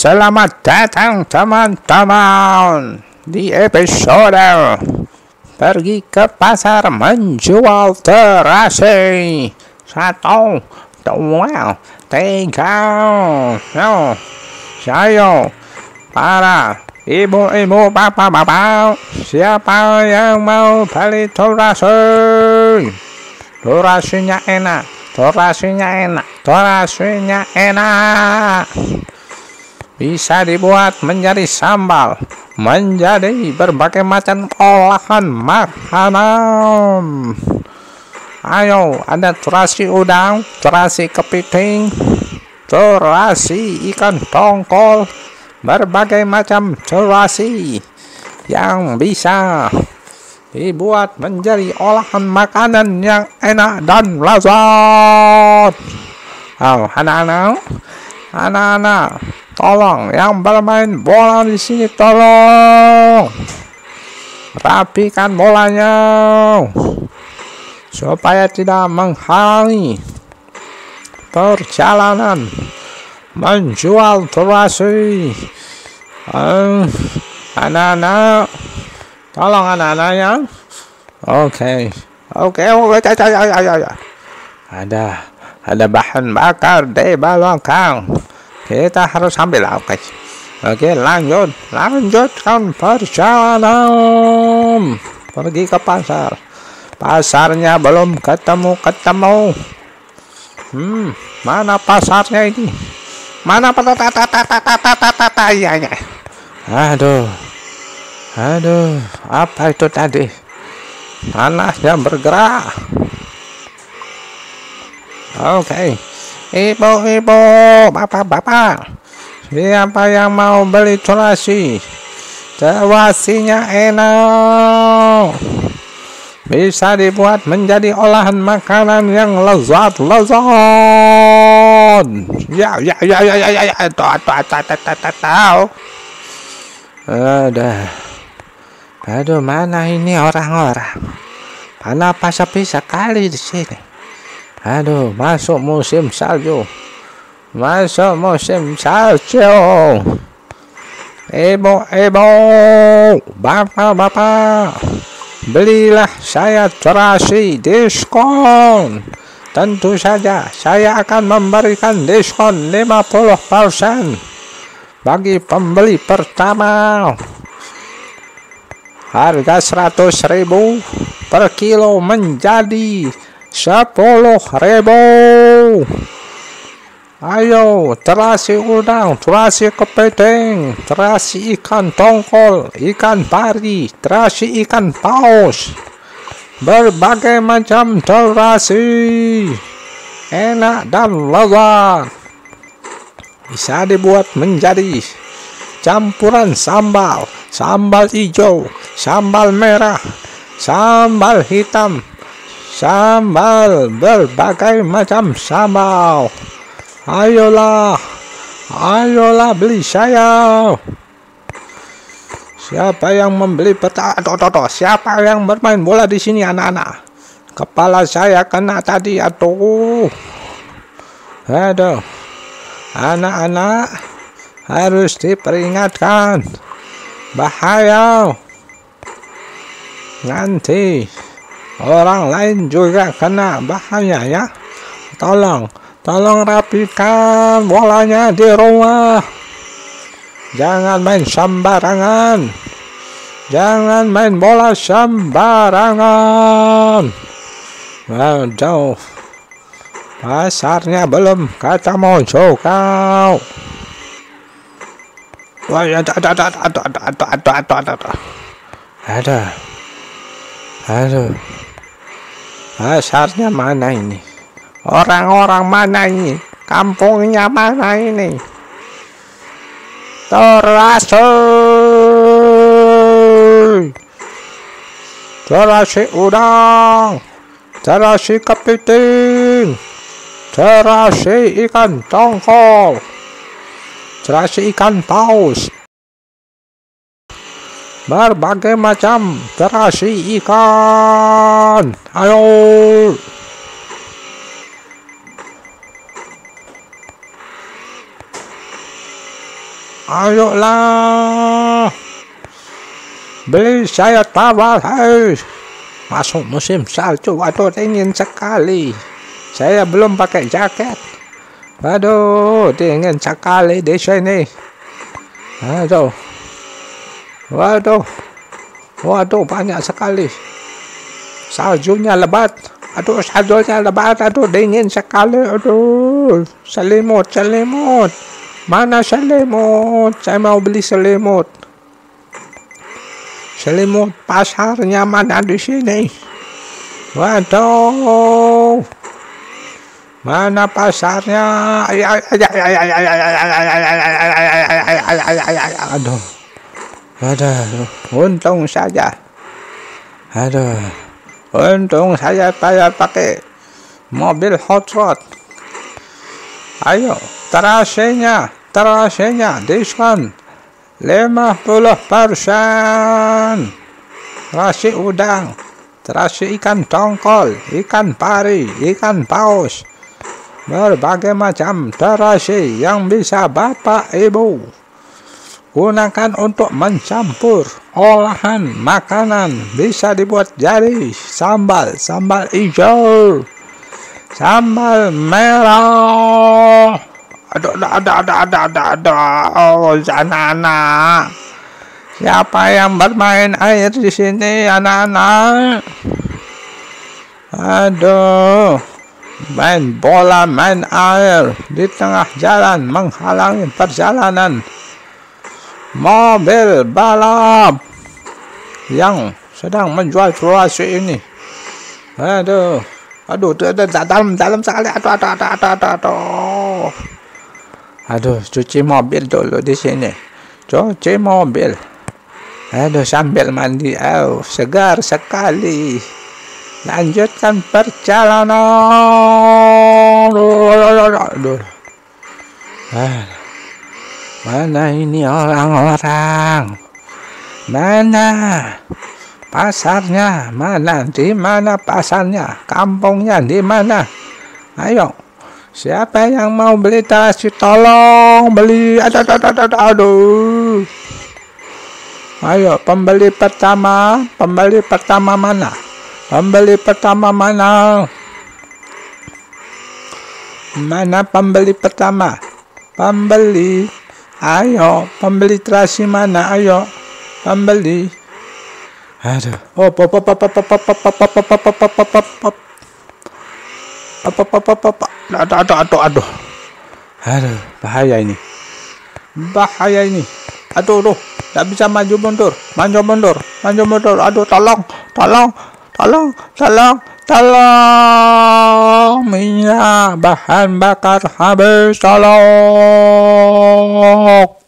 Selamat datang teman-teman di episode pergi ke pasar menjual terasi. 1, 2, 3. Saya para ibu-ibu, bapak-bapak, siapa yang mau beli terasi? Terasinya enak, terasinya enak. Bisa dibuat menjadi sambal, menjadi berbagai macam olahan makanan. Ayo, ada terasi udang, terasi kepiting, terasi ikan tongkol, berbagai macam terasi yang bisa dibuat menjadi olahan makanan yang enak dan lezat. Oh, anak-anak, tolong yang bermain bola di sini tolong rapikan bolanya supaya tidak menghalangi perjalanan menjual terasi. Anak-anak, tolong anak-anaknya. Oke. Ada bahan bakar di belakang. Kita harus ambil. Oke, lanjutkan perjalanan pergi ke pasar. Pasarnya belum ketemu. Mana pasarnya ini? Mana ya. Aduh, apa itu tadi? Tanahnya bergerak. Oke. Ibu-ibu, bapak-bapak, siapa yang mau beli terasi? Terasinya enak, bisa dibuat menjadi olahan makanan yang lezat. Ya. Tahu. Aduh, mana ini orang-orang? Kenapa sepi sekali di sini? Aduh, masuk musim salju. Ibu-ibu, bapak-bapak, belilah saya terasi diskon. Tentu saja saya akan memberikan diskon 50% bagi pembeli pertama. Harga 100.000 per kilo menjadi 10.000. Ayo, terasi udang, terasi kepiting, terasi ikan tongkol, ikan pari, terasi ikan paus, berbagai macam terasi enak dan lezat. Bisa dibuat menjadi campuran sambal hijau, sambal merah, sambal hitam, sambal, berbagai macam sambal. Ayolah beli saya. Siapa yang membeli siapa yang bermain bola di sini, anak-anak? Kepala saya kena tadi. Aduh, anak-anak harus diperingatkan, bahaya. Nanti orang lain juga kena bahaya ya. Tolong rapikan bolanya di rumah. Jangan main sembarangan. Jangan main bola sembarangan. Jauh. Pasarnya belum ketemu juga. Wah, aduh. Pasarnya mana ini? Orang-orang mana ini? Kampungnya mana ini? Terasi udang, terasi kepiting, terasi ikan tongkol, terasi ikan paus, berbagai macam terasi ikan. Ayo. Ayolah, beli saya tawar, hai. Masuk musim salju, waduh dingin sekali. Saya belum pakai jaket. Waduh, dingin sekali di sini. Aduh, waduh, banyak sekali. Saljunya lebat. Saljunya lebat. Dingin sekali. Selimut. Mana selimut? Saya mau beli selimut. Selimut pasarnya mana di sini? Waduh, mana pasarnya? Aduh, untung saja. Untung saya pakai mobil hot rod. Ayo, terasinya diskon 50%. Terasi udang, terasi ikan tongkol, ikan pari, ikan paus, berbagai macam terasi yang bisa Bapak Ibu gunakan untuk mencampur olahan makanan. Bisa dibuat jadi sambal hijau, sambal merah. Aduh, anak-anak. Siapa yang bermain air di sini, anak-anak? Aduh, main bola, main air di tengah jalan menghalangi perjalanan mobil balap yang sedang menjual terasi ini. Aduh, dalam sekali. Aduh, cuci mobil dulu di sini. Cuci mobil. Aduh, sambil mandi. Segar sekali. Lanjutkan perjalanan. Aduh. Mana ini orang-orang? Mana pasarnya? Di mana pasarnya? Kampungnya di mana? Ayo. Siapa yang mau beli terasi? Tolong beli. Aduh. Ayo, pembeli pertama mana? Pembeli pertama mana? Mana pembeli pertama? Pembeli. Ayo, pembeli terasi mana? Ayo, pembeli. Aduh. Aduh, bahaya ini. Aduh, tak bisa maju mundur. Aduh, tolong. Minyak bahan bakar habis, tolong.